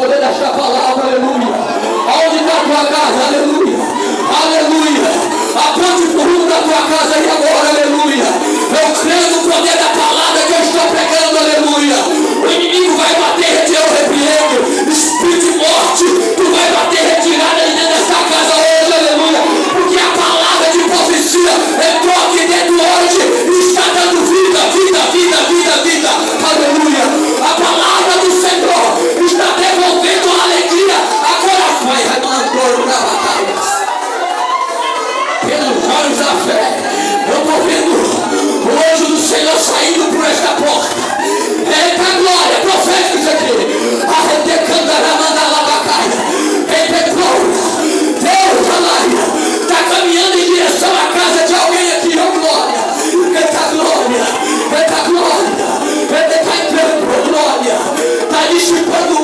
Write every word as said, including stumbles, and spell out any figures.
poder desta palavra, aleluia. Aonde está a tua casa, aleluia, aleluia. Aponte para o rumo da tua casa aí agora, aleluia. Eu creio no poder da palavra que eu estou pregando, aleluia. O inimigo vai bater, retirar o repreendo. Espírito de morte, tu vai bater, retirada aí dentro desta casa hoje, aleluia. Porque a palavra de profecia entrou aqui dentro hoje e está dando vida, vida, vida, vida, vida, aleluia. A palavra do Senhor está devolvendo a alegria. Agora vai, vai mandando na batalha. Pelos olhos da fé, eu estou vendo o anjo do Senhor saindo por esta porta. Eita glória, profético isso aqui. Arretecando a ramanda labacaia. Eita glória. Deus, alaia, está caminhando em direção à casa de alguém aqui, ó glória. Eita glória, eita glória. Ele está entrando, glória. Está dissipando